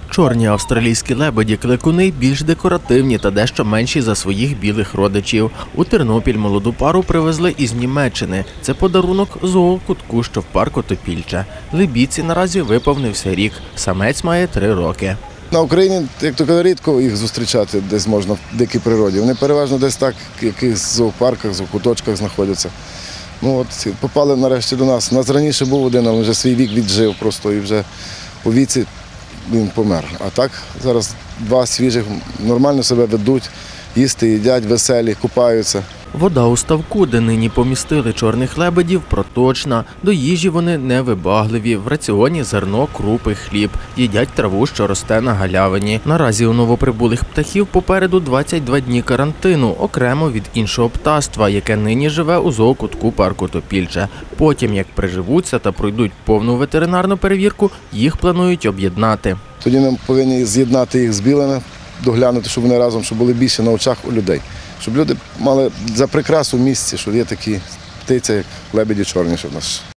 Чорні австралійські лебеді-кликуни більш декоративні та дещо менші за своїх білих родичів. У Тернопіль молоду пару привезли із Німеччини. Це подарунок зоокутку, що в парку Топільча. Лебідці наразі виповнився рік. Самець має 3 роки. На Україні, як то кажуть, рідко їх зустрічати десь можна в дикій природі. Вони переважно десь так, в якихось зоопарках, зоокуточках знаходяться. Попали нарешті до нас. У нас раніше був один, але вже свій вік віджив просто і вже по віці він помер. А так зараз 2 свіжих нормально себе ведуть, їсти, їдять, веселі, купаються. Вода у ставку, де нині помістили чорних лебедів, проточна. До їжі вони невибагливі. В раціоні зерно, крупи, хліб. Їдять траву, що росте на галявині. Наразі у новоприбулих птахів попереду 22 дні карантину, окремо від іншого птаства, яке нині живе у зоокутку парку Топільча. Потім, як приживуться та пройдуть повну ветеринарну перевірку, їх планують об'єднати. Тоді нам повинні з'єднати їх з білими, доглянути, щоб вони разом, щоб були більше на очах у людей. Щоб люди мали за прикрасу в місці, що є такі птиці, як лебеді чорні, що в нас.